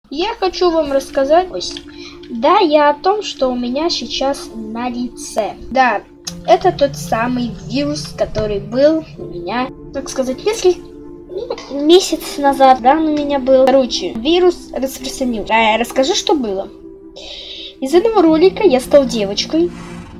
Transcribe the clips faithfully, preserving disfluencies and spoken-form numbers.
Я хочу вам рассказать, да, я о том, что у меня сейчас на лице. Да, это тот самый вирус, который был у меня, так сказать, несколько ну, месяц назад, да, на меня был. Короче, вирус распространился. А я расскажу, что было. Из этого ролика я стал девочкой.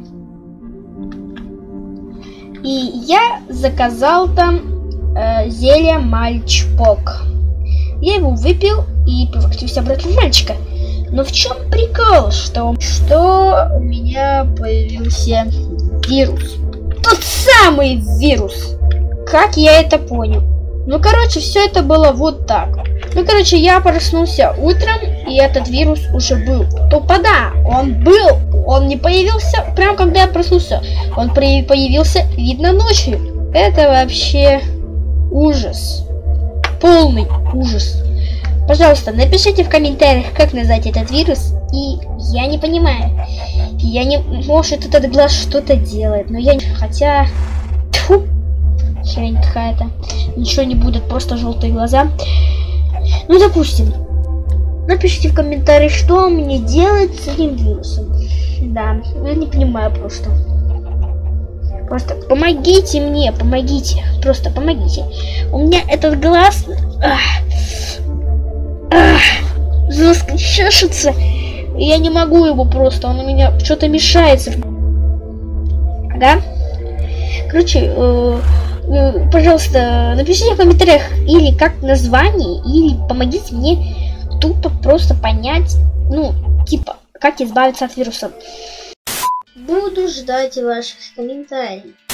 И я заказал там э, зелье мальчпок. Я его выпил и превратился обратно в мальчика. Но в чем прикол? Что, что у меня появился вирус. Тот самый вирус. Как я это понял? Ну, короче, все это было вот так. Ну, короче, я проснулся утром, и этот вирус уже был. Тупо да, он был. Он не появился прям когда я проснулся. Он появился, видно, ночью. Это вообще ужас. Полный ужас. Пожалуйста, напишите в комментариях, как назвать этот вирус. И я не понимаю. Я не... Может, этот глаз что-то делает, но я не... Хотя... Тьфу. Хрень какая-то. Ничего не будет, просто желтые глаза. Ну, допустим. Напишите в комментариях, что мне делать с этим вирусом. Да, я не понимаю просто. Просто помогите мне, помогите. Просто помогите. У меня этот глаз... Ах, ах, жестко чешется. И я не могу его просто. Он у меня что-то мешается. Ага. Короче, э, э, пожалуйста, напишите в комментариях или как название, или помогите мне тупо просто понять, ну, типа, как избавиться от вируса. Буду ждать ваших комментариев.